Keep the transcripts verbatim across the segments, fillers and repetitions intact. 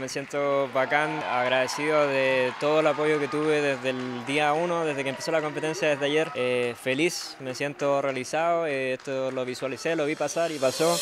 Me siento bacán, agradecido de todo el apoyo que tuve desde el día uno, desde que empezó la competencia desde ayer. Eh, feliz, me siento realizado, eh, esto lo visualicé, lo vi pasar y pasó.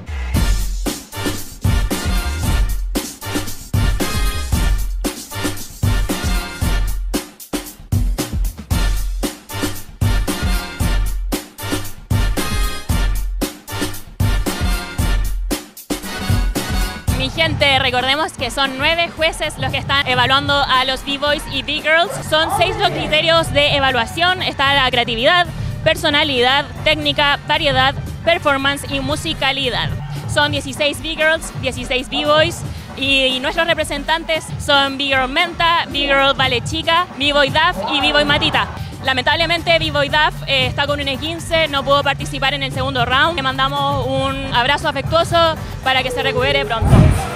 Mi gente, recordemos que son nueve jueces los que están evaluando a los B-Boys y B-Girls. Son seis los criterios de evaluación. Está la creatividad, personalidad, técnica, variedad, performance y musicalidad. Son dieciséis B-Girls, dieciséis B-Boys y, y nuestros representantes son B-Girl Menta, B-Girl Vale Chica, B-Boy Daf y B-Boy Matita. Lamentablemente B-Boy Daf eh, está con un esguince, no pudo participar en el segundo round. Le mandamos un abrazo afectuoso para que se recupere pronto.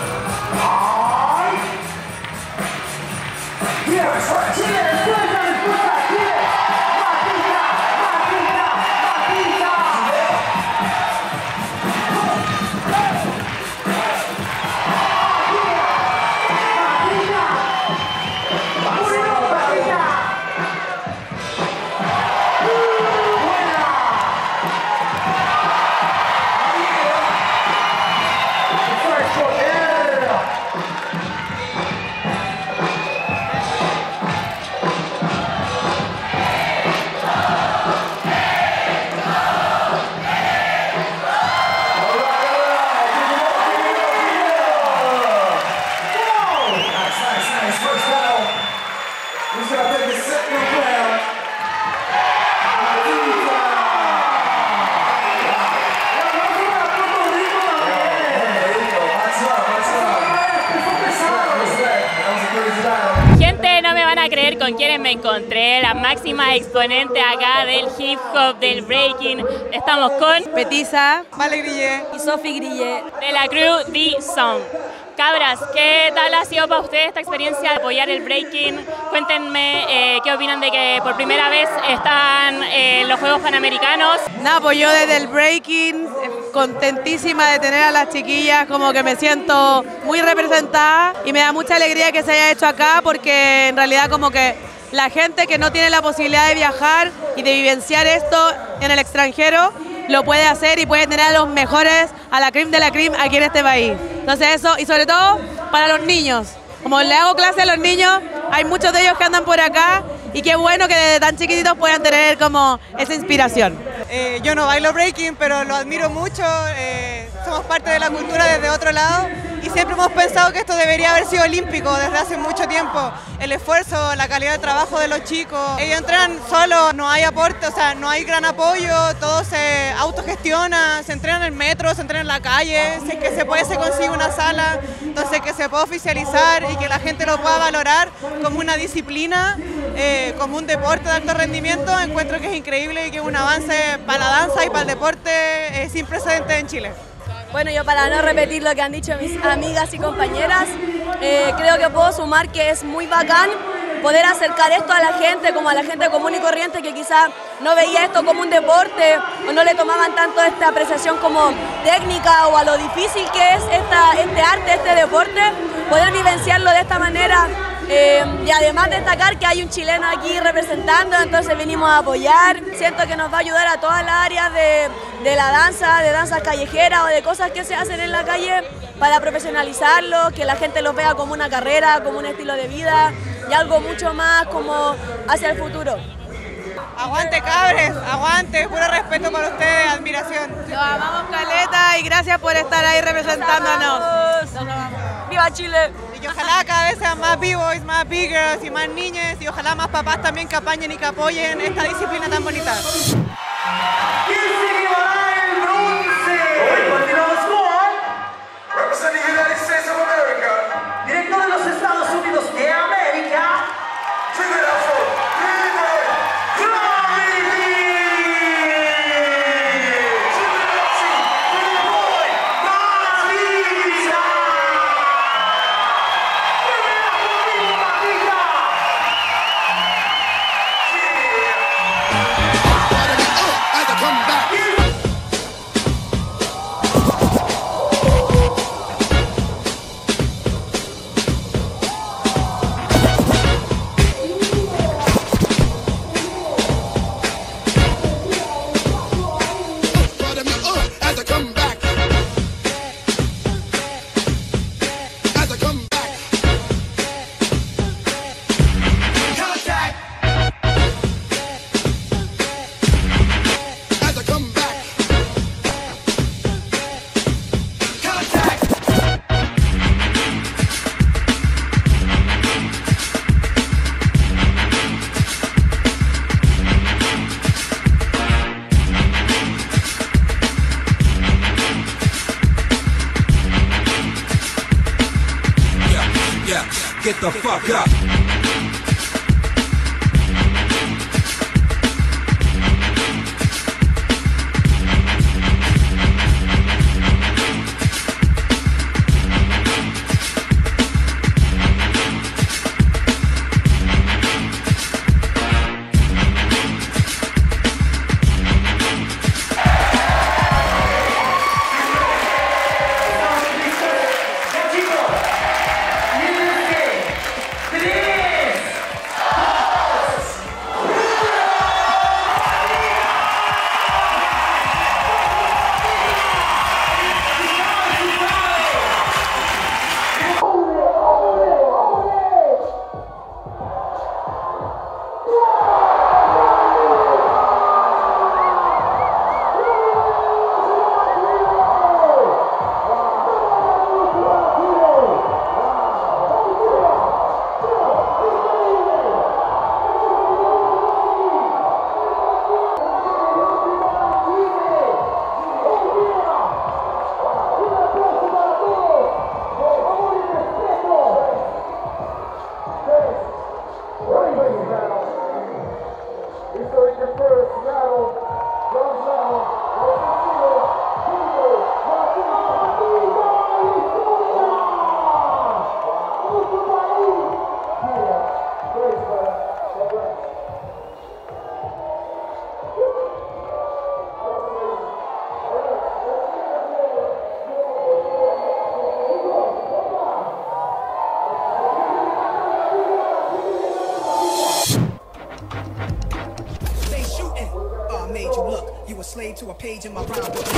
Gente, no me van a creer con quienes me encontré, la máxima exponente acá del hip hop, del breaking. Estamos con Petisa, Vale Grille y Sophie Grille de la crew D-Song. Cabras, ¿qué tal ha sido para ustedes esta experiencia de apoyar el breaking? Cuéntenme eh, qué opinan de que por primera vez están eh, en los Juegos Panamericanos. Nada, pues yo desde el breaking, eh, contentísima de tener a las chiquillas, como que me siento muy representada y me da mucha alegría que se haya hecho acá porque en realidad como que la gente que no tiene la posibilidad de viajar y de vivenciar esto en el extranjero, lo puede hacer y puede tener a los mejores, a la cream de la cream aquí en este país. Entonces eso, y sobre todo para los niños. Como le hago clase a los niños, hay muchos de ellos que andan por acá y qué bueno que desde tan chiquititos puedan tener como esa inspiración. Eh, yo no bailo breaking, pero lo admiro mucho. Eh, somos parte de la cultura desde otro lado y siempre hemos pensado que esto debería haber sido olímpico desde hace mucho tiempo. El esfuerzo, la calidad de trabajo de los chicos. Ellos entrenan solos, no hay aporte, o sea, no hay gran apoyo, todo se autogestiona, se entrena en el metro, se entrena en la calle, si es que se puede se consigue una sala, entonces que se pueda oficializar y que la gente lo pueda valorar como una disciplina, eh, como un deporte de alto rendimiento. Encuentro que es increíble y que es un avance para la danza y para el deporte eh, sin precedentes en Chile. Bueno, yo para no repetir lo que han dicho mis amigas y compañeras, eh, creo que puedo sumar que es muy bacán poder acercar esto a la gente, como a la gente común y corriente que quizá no veía esto como un deporte o no le tomaban tanto esta apreciación como técnica o a lo difícil que es esta, este arte, este deporte, poder vivenciarlo de esta manera. Eh, y además destacar que hay un chileno aquí representando, entonces venimos a apoyar. Siento que nos va a ayudar a todas las áreas de, de la danza, de danzas callejeras o de cosas que se hacen en la calle para profesionalizarlo, que la gente los vea como una carrera, como un estilo de vida y algo mucho más como hacia el futuro. Aguante cabres, aguante, puro respeto para ustedes, admiración. Los amamos caleta y gracias por estar ahí representándonos. Los amamos. ¡Viva Chile! Y ojalá cada vez sean más B-Boys, más B-Girls y más niñas y ojalá más papás también que apañen y que apoyen esta disciplina tan bonita. Directo de los Estados Unidos de América. Para Yeah, get the fuck up. Slave to a page in my rhyme book.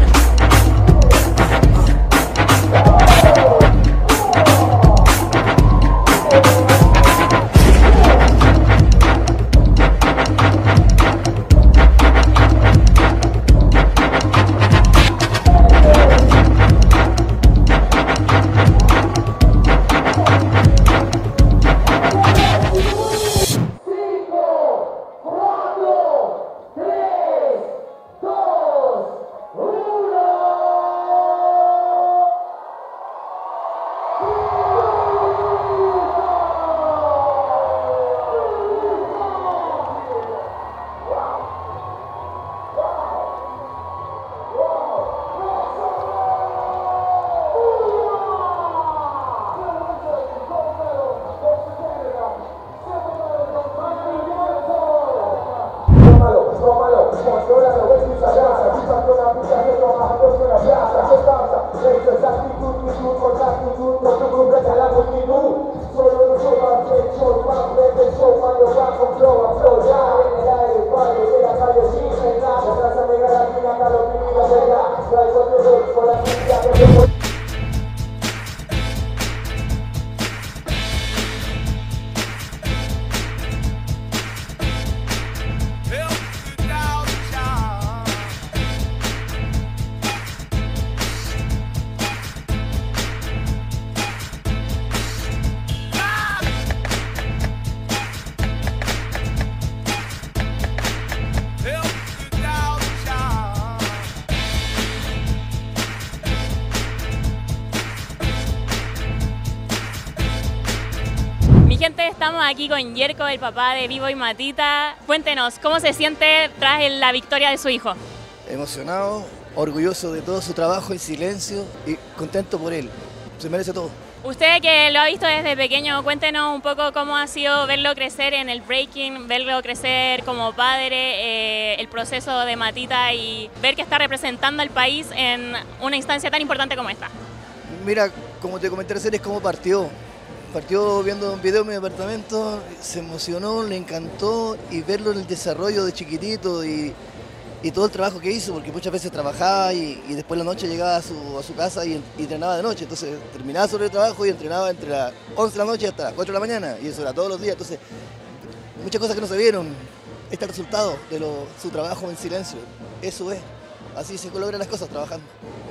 Mi gente, estamos aquí con Yerko, el papá de B-Boy Matita. Cuéntenos, ¿cómo se siente tras la victoria de su hijo? Emocionado, orgulloso de todo su trabajo en silencio y contento por él. Se merece todo. Usted que lo ha visto desde pequeño, cuéntenos un poco cómo ha sido verlo crecer en el breaking, verlo crecer como padre, eh, el proceso de Matita y ver que está representando al país en una instancia tan importante como esta. Mira, como te comenté recién, es como partió. Partió viendo un video en mi departamento, se emocionó, le encantó y verlo en el desarrollo de chiquitito y, y todo el trabajo que hizo, porque muchas veces trabajaba y, y después la noche llegaba a su, a su casa y, y entrenaba de noche. Entonces terminaba sobre el trabajo y entrenaba entre las once de la noche hasta las cuatro de la mañana y eso era todos los días. Entonces muchas cosas que no se vieron, este es el resultado de lo, su trabajo en silencio. Eso es, así se logran las cosas trabajando.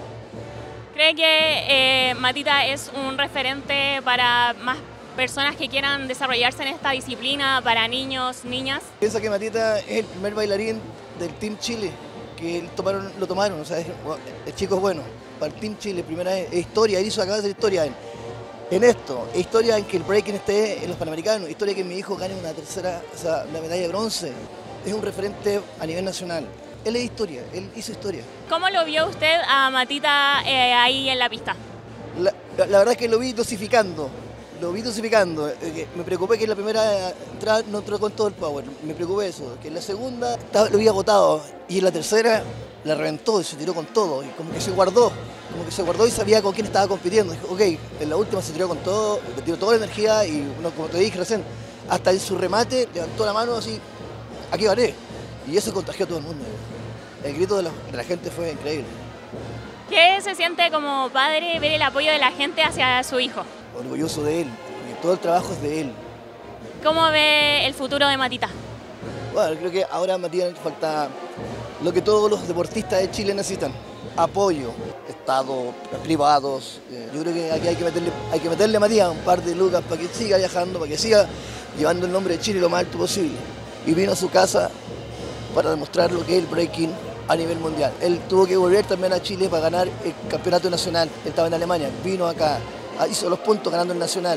¿Cree que eh, Matita es un referente para más personas que quieran desarrollarse en esta disciplina, para niños, niñas? Piensa que Matita es el primer bailarín del Team Chile, que tomaron, lo tomaron, o sea, es, el chico es bueno. Para el Team Chile, primera vez, es historia, él hizo acá de historia. Él. en esto, historia en que el breaking esté en los Panamericanos, historia que mi hijo gane una tercera, o sea, la medalla de bronce, es un referente a nivel nacional. Él es historia, él hizo historia. ¿Cómo lo vio usted a Matita eh, ahí en la pista? La, la, la verdad es que lo vi dosificando, lo vi dosificando. Eh, me preocupé que en la primera entrada no entró con todo el power, me preocupé eso, que en la segunda estaba, lo vi agotado y en la tercera la reventó y se tiró con todo, y como que se guardó, como que se guardó y sabía con quién estaba compitiendo. Dijo, ok, en la última se tiró con todo, le tiró toda la energía y, bueno, como te dije recién, hasta en su remate levantó la mano así, aquí gané. Y eso contagió a todo el mundo. El grito de la, de la gente fue increíble. ¿Qué se siente como padre ver el apoyo de la gente hacia su hijo? Orgulloso de él, porque todo el trabajo es de él. ¿Cómo ve el futuro de Matita? Bueno, creo que ahora a Matías le falta lo que todos los deportistas de Chile necesitan: apoyo, Estado, privados. Yo creo que aquí hay que meterle, hay que meterle a Matías un par de lucas para que siga viajando, para que siga llevando el nombre de Chile lo más alto posible. Y vino a su casa para demostrar lo que es el breaking a nivel mundial. Él tuvo que volver también a Chile para ganar el campeonato nacional. Él estaba en Alemania, vino acá, hizo los puntos ganando el nacional.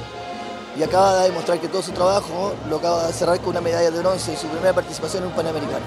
Y acaba de demostrar que todo su trabajo lo acaba de cerrar con una medalla de bronce en su primera participación en un Panamericano.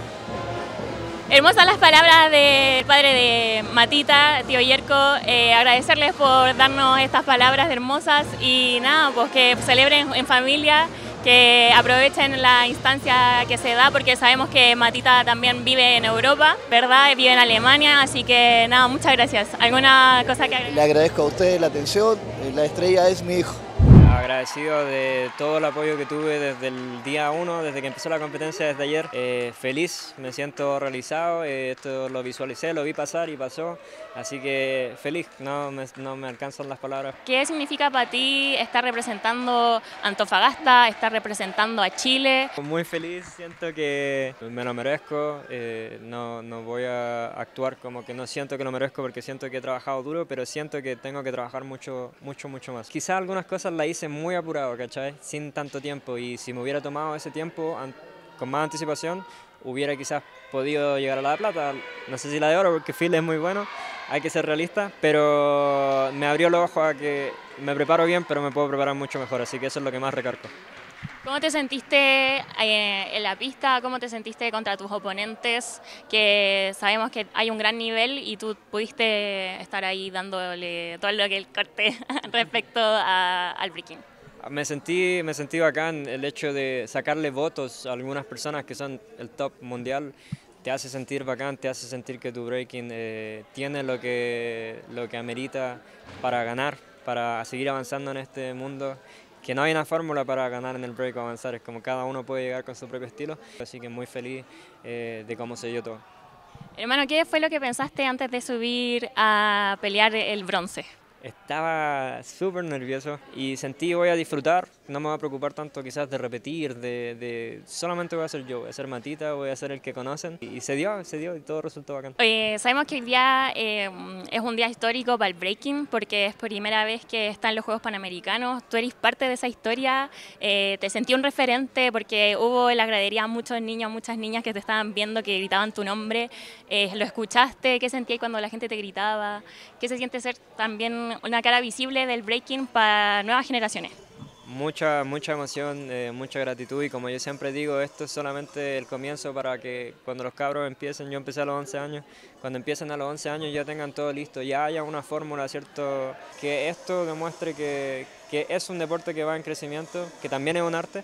Hermosas las palabras del padre de Matita, tío Yerko. Eh, agradecerles por darnos estas palabras hermosas y nada, pues que celebren en familia, que aprovechen la instancia que se da, porque sabemos que Matita también vive en Europa, ¿verdad? Vive en Alemania, así que nada, muchas gracias. ¿Alguna cosa que agregar? Le agradezco a ustedes la atención, la estrella es mi hijo. Agradecido de todo el apoyo que tuve desde el día uno, desde que empezó la competencia, desde ayer. Eh, feliz, me siento realizado, eh, esto lo visualicé, lo vi pasar y pasó, así que feliz, no me, no me alcanzan las palabras. ¿Qué significa para ti estar representando Antofagasta, estar representando a Chile? Muy feliz, siento que me lo merezco, eh, no, no voy a actuar como que no siento que lo merezco porque siento que he trabajado duro, pero siento que tengo que trabajar mucho, mucho, mucho más. Quizás algunas cosas las hice muy apurado, ¿cachai? Sin tanto tiempo, y si me hubiera tomado ese tiempo con más anticipación, hubiera quizás podido llegar a la de plata, no sé si la de oro porque Phil es muy bueno, hay que ser realista, pero me abrió los ojos a que me preparo bien, pero me puedo preparar mucho mejor, así que eso es lo que más recargo. ¿Cómo te sentiste eh, en la pista? ¿Cómo te sentiste contra tus oponentes? Que sabemos que hay un gran nivel y tú pudiste estar ahí dándole todo lo que el corte respecto a, al breaking. Me sentí, me sentí bacán el hecho de sacarle votos a algunas personas que son el top mundial. Te hace sentir bacán, te hace sentir que tu breaking eh, tiene lo que, lo que amerita para ganar, para seguir avanzando en este mundo. Que no hay una fórmula para ganar en el break o avanzar, es como cada uno puede llegar con su propio estilo, así que muy feliz eh, de cómo se dio todo. Hermano, ¿qué fue lo que pensaste antes de subir a pelear el bronce? Estaba súper nervioso y sentí voy a disfrutar, no me voy a preocupar tanto quizás de repetir, de, de solamente voy a ser yo, voy a ser Matita, voy a ser el que conocen y, y se dio, se dio y todo resultó bacán. Oye, sabemos que hoy día eh, es un día histórico para el breaking porque es primera vez que está en los Juegos Panamericanos, tú eres parte de esa historia, eh, te sentí un referente porque hubo en la gradería muchos niños, muchas niñas que te estaban viendo, que gritaban tu nombre, eh, ¿lo escuchaste? ¿Qué sentías cuando la gente te gritaba? ¿Qué se siente ser también una cara visible del breaking para nuevas generaciones? Mucha, mucha emoción, eh, mucha gratitud y como yo siempre digo, esto es solamente el comienzo para que cuando los cabros empiecen, yo empecé a los once años, cuando empiecen a los once años ya tengan todo listo, ya haya una fórmula, ¿cierto? Que esto demuestre que, que es un deporte que va en crecimiento, que también es un arte,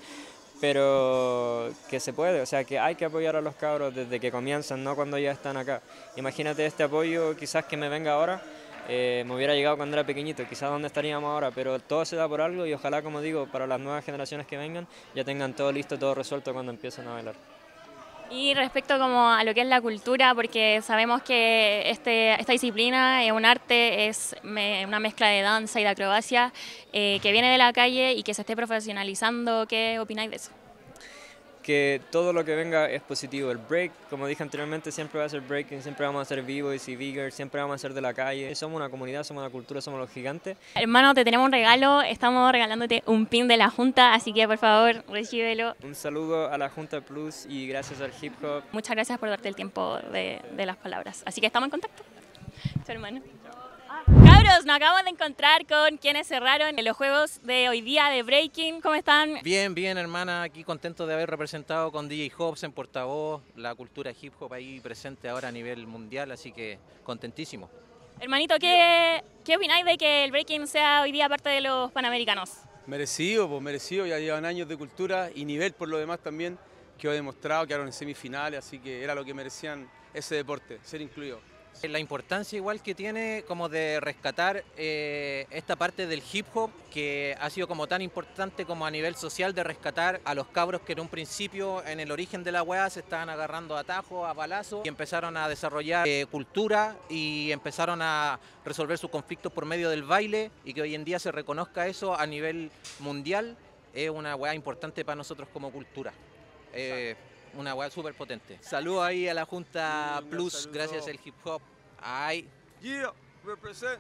pero que se puede, o sea que hay que apoyar a los cabros desde que comienzan, no cuando ya están acá. Imagínate este apoyo quizás que me venga ahora, Eh, me hubiera llegado cuando era pequeñito, quizás dónde estaríamos ahora, pero todo se da por algo y ojalá, como digo, para las nuevas generaciones que vengan ya tengan todo listo, todo resuelto cuando empiecen a bailar. Y respecto como a lo que es la cultura, porque sabemos que este, esta disciplina es un arte, es me, una mezcla de danza y de acrobacia eh, que viene de la calle y que se esté profesionalizando, ¿qué opináis de eso? Que todo lo que venga es positivo. El break, como dije anteriormente, siempre va a ser breaking, siempre vamos a ser b-boys y b-girls, siempre vamos a ser de la calle. Somos una comunidad, somos una cultura, somos los gigantes. Hermano, te tenemos un regalo, estamos regalándote un pin de la Junta, así que por favor, recíbelo. Un saludo a la Junta Plus y gracias al hip hop. Muchas gracias por darte el tiempo de, de las palabras. Así que estamos en contacto. Chao, hermano. Chao. Cabros, nos acabamos de encontrar con quienes cerraron los juegos de hoy día de Breaking. ¿Cómo están? Bien, bien, hermana. Aquí contento de haber representado con D J Hobbs en portavoz la cultura hip hop ahí presente ahora a nivel mundial, así que contentísimo. Hermanito, ¿qué, qué opináis de que el Breaking sea hoy día parte de los Panamericanos? Merecido, pues merecido. Ya llevan años de cultura y nivel por lo demás también. Quedó demostrado, quedaron en semifinales, así que era lo que merecían ese deporte, ser incluido. La importancia igual que tiene como de rescatar eh, esta parte del hip hop que ha sido como tan importante como a nivel social, de rescatar a los cabros que en un principio en el origen de la weá se estaban agarrando a tajos, a balazos y empezaron a desarrollar eh, cultura y empezaron a resolver sus conflictos por medio del baile, y que hoy en día se reconozca eso a nivel mundial es una weá importante para nosotros como cultura. Eh, Una weá súper potente. Saludos ahí a la Junta sí, Plus, saludo. Gracias al hip hop. Ay. Yeah, represent.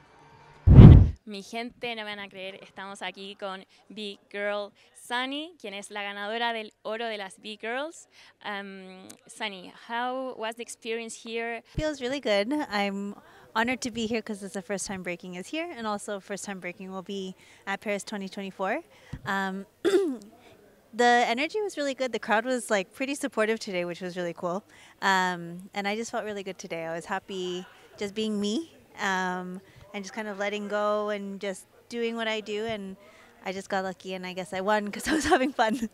Mi gente, no me van a creer, estamos aquí con Big Girl Sunny, quien es la ganadora del oro de las Big Girls. Um, Sunny, how was the experience here? Feels really good. I'm honored to be here because it's the first time breaking is here, and also first time breaking will be at Paris twenty twenty-four. Um, The energy was really good. The crowd was like pretty supportive today, which was really cool. Um, and I just felt really good today. I was happy just being me um, and just kind of letting go and just doing what I do. And I just got lucky, and I guess I won because I was having fun.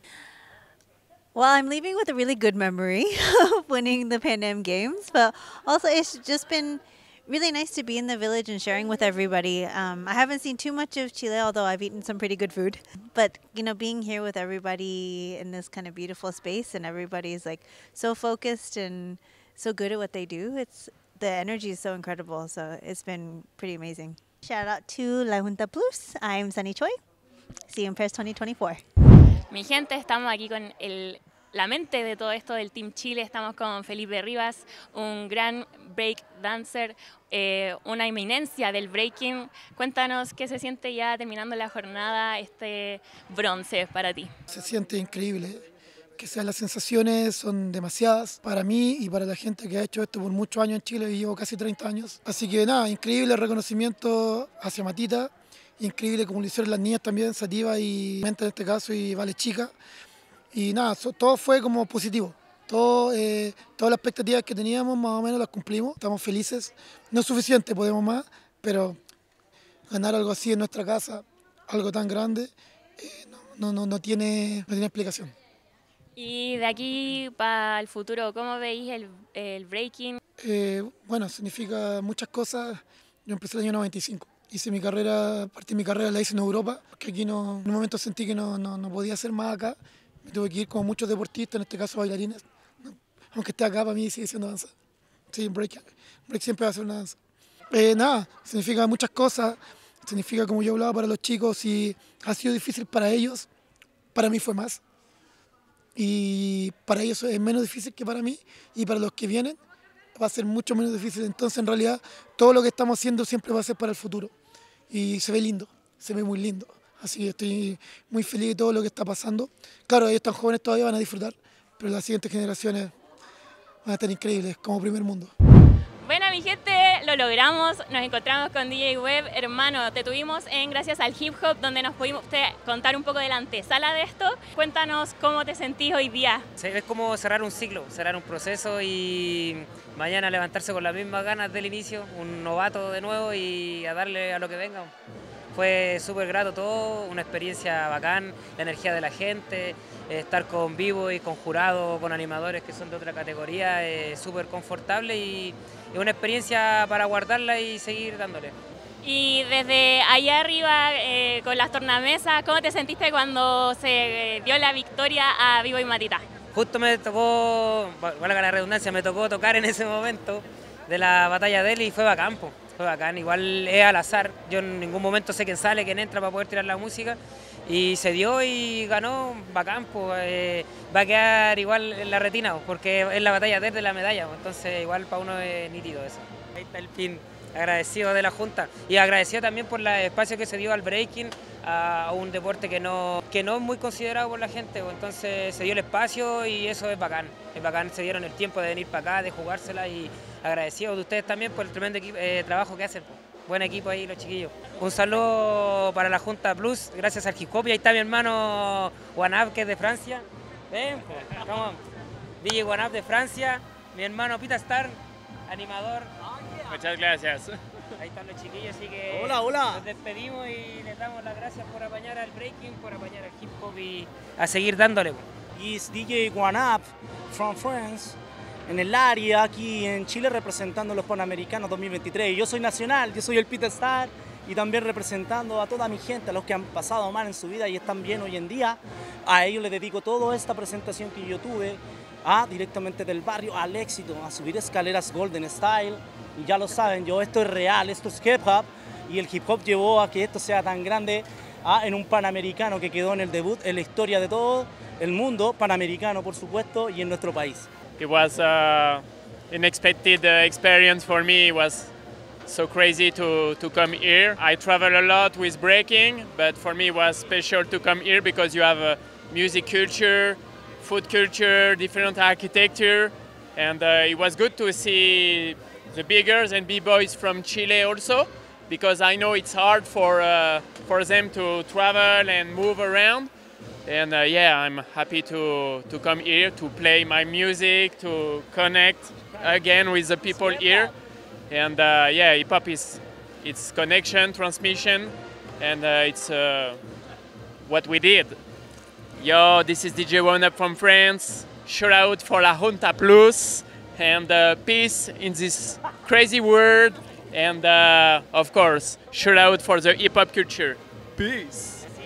Well, I'm leaving with a really good memory of winning the Pan Am Games, but also it's just been really nice to be in the village and sharing with everybody. Um, I haven't seen too much of Chile, although I've eaten some pretty good food. But, you know, being here with everybody in this kind of beautiful space, and everybody's like so focused and so good at what they do, it's the energy is so incredible. So it's been pretty amazing. Shout out to La Junta Plus. I'm Sunny Choi. See you in Paris twenty twenty-four. Mi gente, estamos aquí con el... la mente de todo esto del Team Chile. Estamos con Felipe Rivas, un gran break dancer, eh, una eminencia del breaking. Cuéntanos qué se siente ya terminando la jornada, este bronce para ti. Se siente increíble, que sean las sensaciones son demasiadas para mí y para la gente que ha hecho esto por muchos años en Chile, y llevo casi treinta años. Así que nada, increíble reconocimiento hacia Matita, increíble como lo hicieron las niñas también, Sativa y Menta en este caso, y Vale Chica. Y nada, so, todo fue como positivo. Todo, eh, todas las expectativas que teníamos más o menos las cumplimos. Estamos felices. No es suficiente, podemos más, pero ganar algo así en nuestra casa, algo tan grande, eh, no, no, no, tiene, no tiene explicación. Y de aquí para el futuro, ¿cómo veis el, el breaking? Eh, bueno, significa muchas cosas. Yo empecé el año noventa y cinco. Hice mi carrera, partí mi carrera la hice en Europa, porque aquí no, en un momento sentí que no, no, no podía hacer más acá. Me tuve que ir como muchos deportistas, en este caso bailarines. Aunque esté acá, para mí sigue siendo danza. Sí, break, break siempre va a ser una danza. Eh, nada, significa muchas cosas. Significa, como yo hablaba, para los chicos, si ha sido difícil para ellos, para mí fue más. Y para ellos es menos difícil que para mí. Y para los que vienen va a ser mucho menos difícil. Entonces, en realidad, todo lo que estamos haciendo siempre va a ser para el futuro. Y se ve lindo, se ve muy lindo. Así que estoy muy feliz de todo lo que está pasando. Claro, ellos tan jóvenes todavía van a disfrutar, pero las siguientes generaciones van a estar increíbles, como primer mundo. Bueno, mi gente, lo logramos. Nos encontramos con D J Web. Hermano, te tuvimos en Gracias al Hip Hop, donde nos pudimos contar un poco de la antesala de esto. Cuéntanos cómo te sentís hoy día. Sí, es como cerrar un ciclo, cerrar un proceso y mañana levantarse con las mismas ganas del inicio, un novato de nuevo y a darle a lo que venga. Fue súper grato todo, una experiencia bacán, la energía de la gente, estar con vivo y con jurados, con animadores que son de otra categoría, es súper confortable y es una experiencia para guardarla y seguir dándole. Y desde allá arriba, eh, con las tornamesas, ¿cómo te sentiste cuando se dio la victoria a Vivo y Matita? Justo me tocó, valga la redundancia, me tocó tocar en ese momento de la batalla de él y fue bacán, po. Fue bacán, igual es al azar, yo en ningún momento sé quién sale, quién entra para poder tirar la música y se dio y ganó, bacán, pues, eh, va a quedar igual en la retina, pues, porque es la batalla de la medalla, pues, entonces igual para uno es nítido eso. Ahí está el pin, agradecido de la Junta y agradecido también por el espacio que se dio al breaking, a un deporte que no, que no es muy considerado por la gente, pues, entonces se dio el espacio y eso es bacán, es bacán, se dieron el tiempo de venir para acá, de jugársela y agradecido de ustedes también por el tremendo equipo, eh, trabajo que hacen. Pues. buen equipo ahí los chiquillos. Un saludo para la Junta Plus, gracias al hip hop. Y ahí está mi hermano Wanab, que es de Francia. Ven, come on. D J Wanab de Francia, mi hermano Pita Star, animador. Muchas gracias. Ahí están los chiquillos, así que hola, hola. Nos despedimos y les damos las gracias por apañar al breaking, por apañar al hip hop y a seguir dándole. Es D J Wanab from France, en el área aquí en Chile representando a los Panamericanos dos mil veintitrés. Yo soy nacional, yo soy el Pita Star y también representando a toda mi gente, a los que han pasado mal en su vida y están bien hoy en día. A ellos les dedico toda esta presentación que yo tuve, a, directamente del barrio al éxito, a subir escaleras Golden Style. Y ya lo saben, yo esto es real, esto es hip hop y el hip hop llevó a que esto sea tan grande, a, en un Panamericano que quedó en el debut, en la historia de todo el mundo, Panamericano por supuesto, y en nuestro país. It was an unexpected uh, experience for me. It was so crazy to, to come here. I travel a lot with breaking, but for me it was special to come here because you have a music culture, food culture, different architecture, and uh, it was good to see the biggers and b-boys from Chile also, because I know it's hard for uh, for them to travel and move around. And uh, yeah, I'm happy to, to come here to play my music, to connect again with the people here. And uh, yeah, hip hop is it's connection, transmission, and uh, it's uh, what we did. Yo, this is D J Wanab from France. Shout out for La Junta Plus, and uh, peace in this crazy world. And uh, of course, shout out for the hip hop culture. Peace.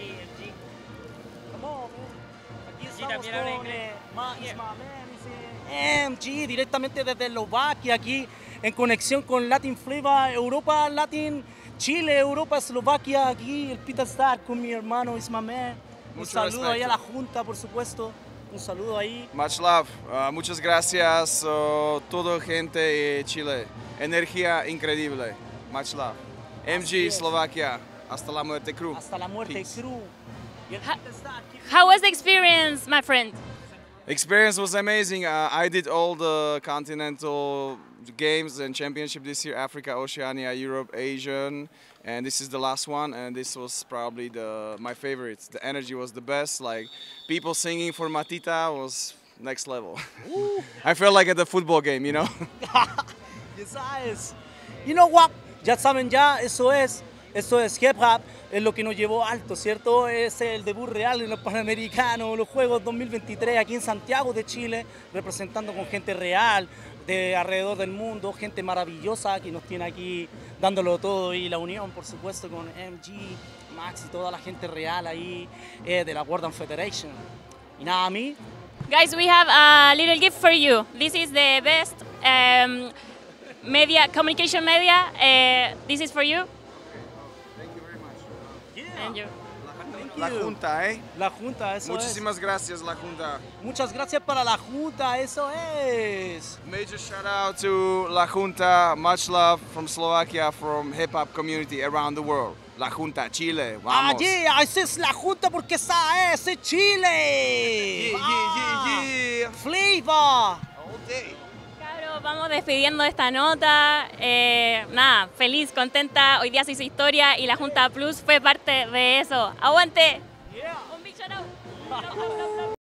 M G directamente desde Eslovaquia, aquí en conexión con Latin Flavor, Europa, Latin, Chile, Europa, Eslovaquia, aquí el Pita Star con mi hermano Ismael. Un Mucho saludo respeto. ahí a la Junta, por supuesto. Un saludo ahí. Much love. Uh, muchas gracias uh, toda gente de Chile. Energía increíble. Much love. M G Slovakia. Hasta la muerte crew. Hasta la muerte Peace. crew. How was the experience, my friend? Experience was amazing. Uh, I did all the continental games and championship this year: Africa, Oceania, Europe, Asian, and this is the last one. And this was probably the my favorite. The energy was the best. Like people singing for Matita was next level. I felt like at the football game, you know. Ya sabes. You know what? Ya saben ya, eso es, eso es hip hop, es lo que nos llevó alto, ¿cierto? Es el debut real en los Panamericanos, los Juegos dos mil veintitrés aquí en Santiago de Chile, representando con gente real de alrededor del mundo, gente maravillosa que nos tiene aquí dándolo todo, y la unión, por supuesto, con M G, Max y toda la gente real ahí eh, de la World Federation. Y nada, a mí. Guys, we have a little gift for you. This is the best um, media, communication media. Uh, this is for you. And you. La Junta, ¿eh? La Junta, eso Muchísimas gracias, La Junta. es. Muchas gracias para la Junta, eso es. Major shout out to La Junta. Much love from Slovakia, from hip hop community around the world. La Junta, Chile. Vamos. Allí, esa es la Junta porque esa es Chile. Yeah, yeah, yeah, yeah. Flavor. All day. Cabros, vamos despidiendo esta nota. Eh, nada, feliz, contenta. Hoy día se hizo historia y la Junta Plus fue parte de eso. ¡Aguante! Yeah. Un big shout out.